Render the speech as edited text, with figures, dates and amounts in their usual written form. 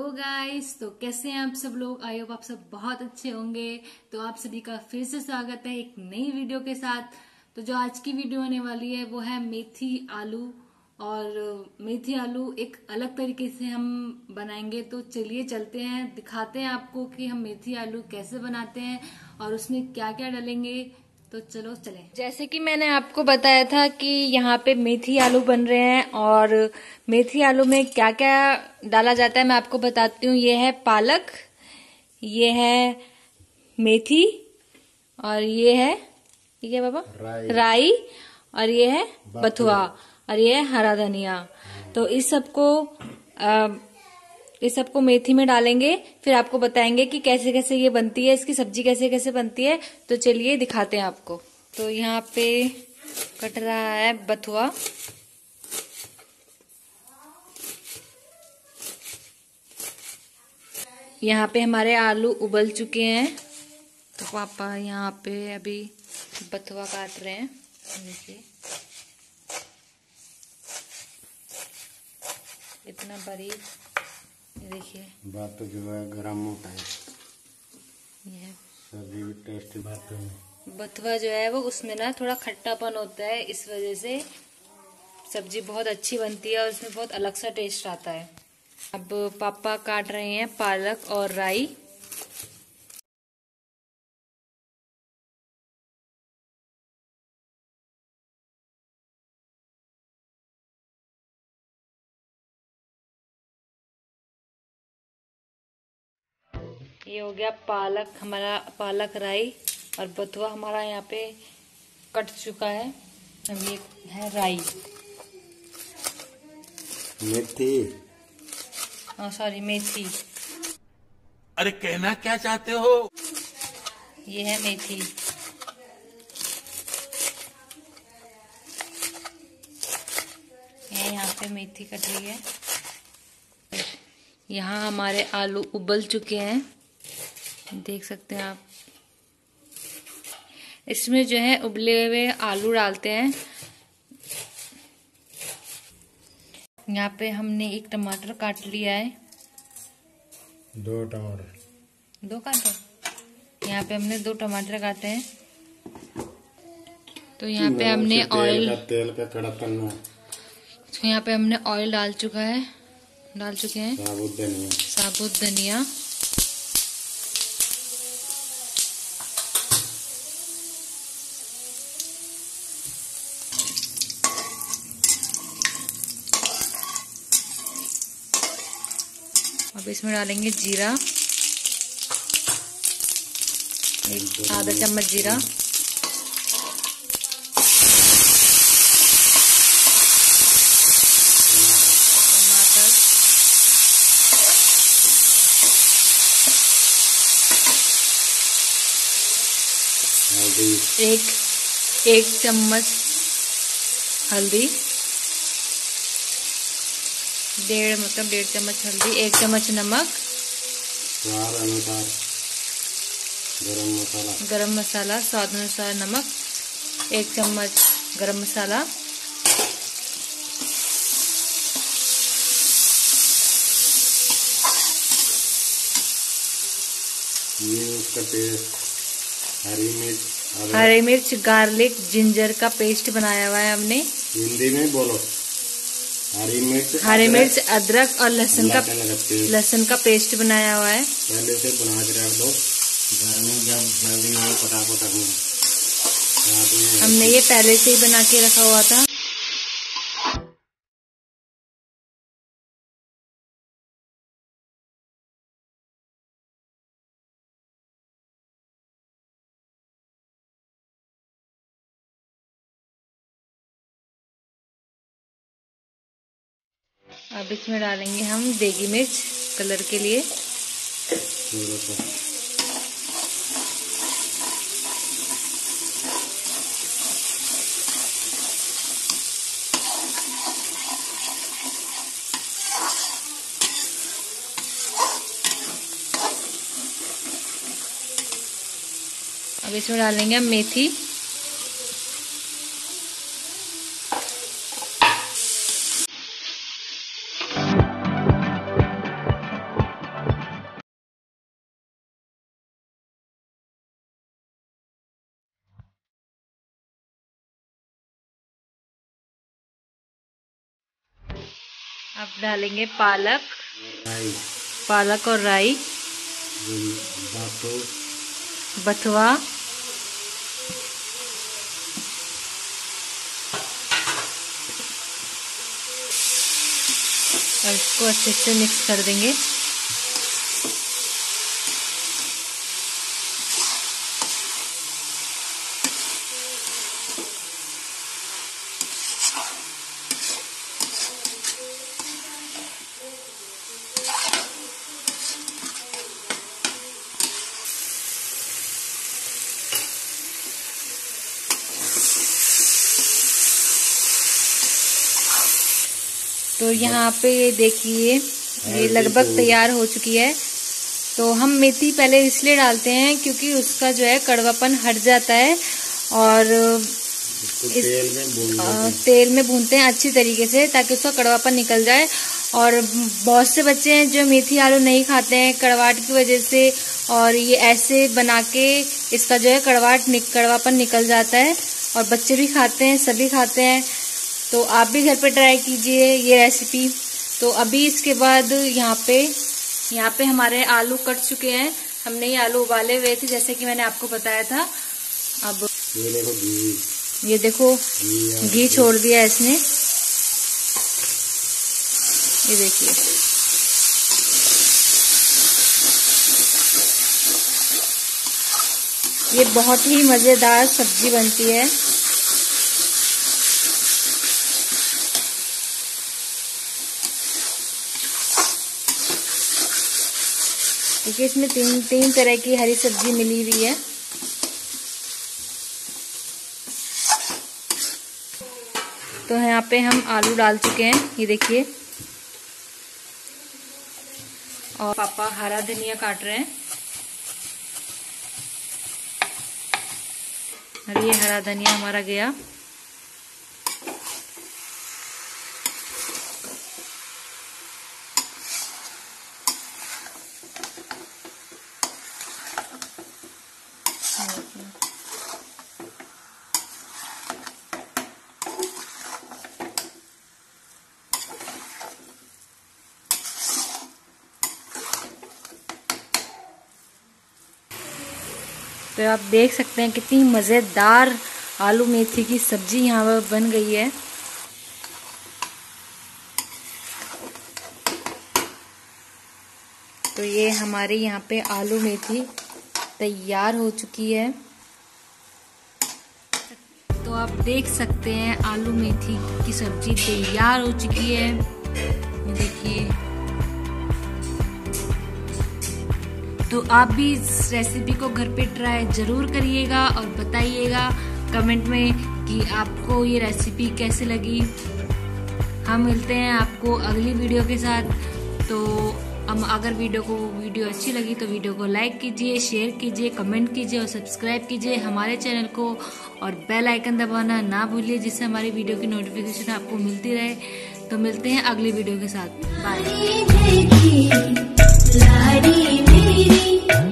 Hello guys, तो कैसे हैं आप सब लोग। आई होप आप सब बहुत अच्छे होंगे। तो आप सभी का फिर से स्वागत है एक नई वीडियो के साथ। तो जो आज की वीडियो होने वाली है वो है मेथी आलू। और मेथी आलू एक अलग तरीके से हम बनाएंगे। तो चलिए चलते हैं, दिखाते हैं आपको कि हम मेथी आलू कैसे बनाते हैं और उसमें क्या क्या डालेंगे। तो चलो चलें। जैसे कि मैंने आपको बताया था कि यहाँ पे मेथी आलू बन रहे हैं और मेथी आलू में क्या क्या डाला जाता है मैं आपको बताती हूँ। ये है पालक, ये है मेथी, और ये है ये क्या बाबा, राई, और ये है बथुआ, और ये है हरा धनिया। तो इस सबको मेथी में डालेंगे, फिर आपको बताएंगे कि कैसे कैसे ये बनती है, इसकी सब्जी कैसे कैसे बनती है। तो चलिए दिखाते हैं आपको। तो यहाँ पे कट रहा है बथुआ। यहाँ पे हमारे आलू उबल चुके हैं। तो पापा यहाँ पे अभी बथुआ काट रहे हैं। देखिए इतना बारीक, देखिए बात तो जो है गरम होता है, ये सब्जी भी टेस्टी बात है। बथुआ जो है वो उसमें ना थोड़ा खट्टापन होता है, इस वजह से सब्जी बहुत अच्छी बनती है और उसमें बहुत अलग सा टेस्ट आता है। अब पापा काट रहे हैं पालक और राई। ये हो गया पालक, हमारा पालक राई, और बथुआ हमारा यहाँ पे कट चुका है। अब ये है राई, मेथी, सॉरी मेथी। अरे कहना क्या चाहते हो? ये है मेथी। यहाँ पे मेथी कट रही है। यहाँ हमारे आलू उबल चुके हैं, देख सकते हैं आप। इसमें जो है उबले हुए आलू डालते हैं। यहाँ पे हमने एक टमाटर काट लिया है, 2 टमाटर, 2 काटे। यहाँ पे हमने 2 टमाटर काटे हैं। तो यहाँ पे हमने तेल का कड़ा करना। तो यहाँ पे हमने ऑयल डाल चुके हैं, साबुत धनिया, अब इसमें डालेंगे जीरा, आधा चम्मच जीरा, टमाटर, एक चम्मच हल्दी, 1.5 चम्मच हल्दी, 1 चम्मच नमक, स्वाद अनुसार गरम मसाला, स्वाद अनुसार नमक, 1 चम्मच गरम मसाला, ये उसका पेस्ट, हरी मिर्च, गार्लिक, जिंजर का पेस्ट बनाया हुआ है हमने। हिंदी में बोलो। हरी मिर्च, अदरक और लहसुन का पेस्ट बनाया हुआ है। पहले से बना के रख दो, घर में जब जल्दी हो फटाफट हमने ये पहले से ही बना के रखा हुआ था। अब इसमें डालेंगे हम देगी मिर्च कलर के लिए। अब इसमें डालेंगे हम मेथी, अब डालेंगे पालक राई, और राई, बथुआ, और इसको अच्छे से मिक्स कर देंगे। तो यहाँ पे ये देखिए ये लगभग तैयार हो चुकी है। तो हम मेथी पहले इसलिए डालते हैं क्योंकि उसका जो है कड़वापन हट जाता है और तेल में भूनते हैं अच्छी तरीके से ताकि उसका कड़वापन निकल जाए। और बहुत से बच्चे हैं जो मेथी आलू नहीं खाते हैं कड़वाहट की वजह से, और ये ऐसे बना के इसका जो है कड़वापन निकल जाता है और बच्चे भी खाते हैं, सभी खाते हैं। तो आप भी घर पे ट्राई कीजिए ये रेसिपी। तो अभी इसके बाद यहाँ पे हमारे आलू कट चुके हैं। हमने ये आलू उबाले हुए थे जैसे कि मैंने आपको बताया था। अब ये देखो घी छोड़ दिया इसने, ये देखिए। ये बहुत ही मजेदार सब्जी बनती है। क्योंकि इसमें तीन तरह की हरी सब्जी मिली हुई है। तो यहाँ पे हम आलू डाल चुके हैं, ये देखिए। और पापा हरा धनिया काट रहे हैं और ये हरा धनिया हमारा गया। तो आप देख सकते हैं कितनी मज़ेदार आलू मेथी की सब्जी यहाँ पर बन गई है। तो ये हमारे यहाँ पे आलू मेथी तैयार हो चुकी है। तो आप देख सकते हैं आलू मेथी की सब्जी तैयार हो चुकी है, ये देखिए। तो आप भी इस रेसिपी को घर पे ट्राई जरूर करिएगा और बताइएगा कमेंट में कि आपको ये रेसिपी कैसी लगी। हम मिलते हैं आपको अगली वीडियो के साथ। तो अगर वीडियो अच्छी लगी तो वीडियो को लाइक कीजिए, शेयर कीजिए, कमेंट कीजिए और सब्सक्राइब कीजिए हमारे चैनल को, और बेल आइकन दबाना ना भूलिए जिससे हमारी वीडियो की नोटिफिकेशन आपको मिलती रहे। तो मिलते हैं अगली वीडियो के साथ। बाय।